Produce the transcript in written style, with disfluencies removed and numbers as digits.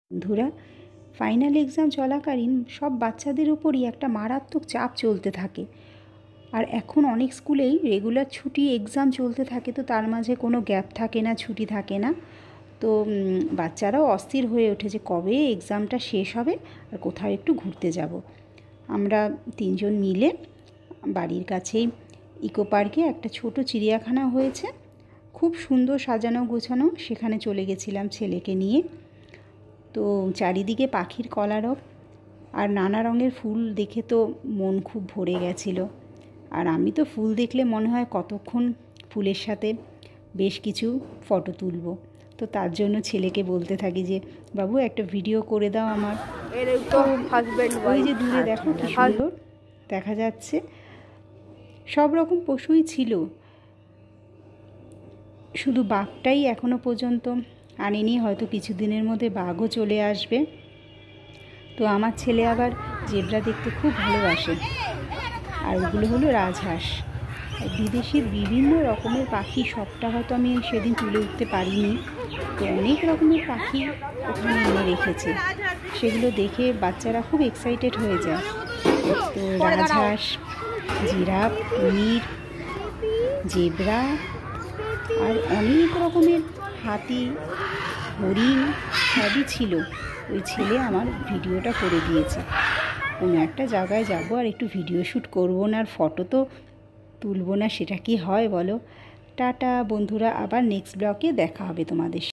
বন্ধুরা, final exam চলাকালীন সব বাচ্চাদের উপরই একটা মারাত্মক চাপ চলতে থাকে। আর এখন অনেক স্কুলেই রেগুলার ছুটি এক্সাম চলতে থাকে, তো তার মাঝে কোনো গ্যাপ থাকে না, ছুটি থাকে না। তো বাচ্চারাও অস্থির হয়ে ওঠে যে কবে এক্সামটা শেষ হবে আর কোথাও একটু ঘুরতে যাব। আমরা 3 জন মিলে বাড়ির কাছেই ইকো পার্কে একটা ছোট চিড়িয়াখানা হয়েছে, খুব সুন্দর সাজানো গোছানো, সেখানে চলে গেছিলাম ছেলেকে নিয়ে। তো চারিদিকে পাখির কলারব আর নানা রঙের ফুল দেখে তো মন খুব ভরে গেছিলো। আর আমি তো ফুল দেখলে মনে হয় কতক্ষণ ফুলের সাথে বেশ কিছু ফটো তুলব। তো তার জন্য ছেলেকে বলতে থাকি যে বাবু একটা ভিডিও করে দাও আমার। তো ওই যে দূরে দেখো কি সুন্দর দেখা যাচ্ছে, সব রকম পশুই ছিল, শুধু বাঘটাই এখনো পর্যন্ত আনেনি, হয়তো কিছুদিনের মধ্যে বাঘও চলে আসবে। তো আমার ছেলে আবার জেব্রা দেখতে খুব ভালোবাসে, আর ওগুলো হলো রাজহাঁস। বিদেশের বিভিন্ন রকমের পাখি, সবটা হয়তো আমি সেদিন তুলে উঠতে পারিনি। তো অনেক রকমের পাখি ওখানে এনে রেখেছে, সেগুলো দেখে বাচ্চারা খুব এক্সাইটেড হয়ে যায়। তো রাজহাঁস, জিরাফ, কুমির, জেব্রা আর অনেক রকমের হাতি, হরিণ সবই ছিল। ওই ছেলে আমার ভিডিওটা করে দিয়েছে। কোনো একটা জায়গায় যাব আর একটু ভিডিও শ্যুট করবো না আর ফটো তো তুলবো না, সেটা কি হয় বলো? টাটা বন্ধুরা, আবার নেক্সট ব্লগে দেখা হবে তোমাদের।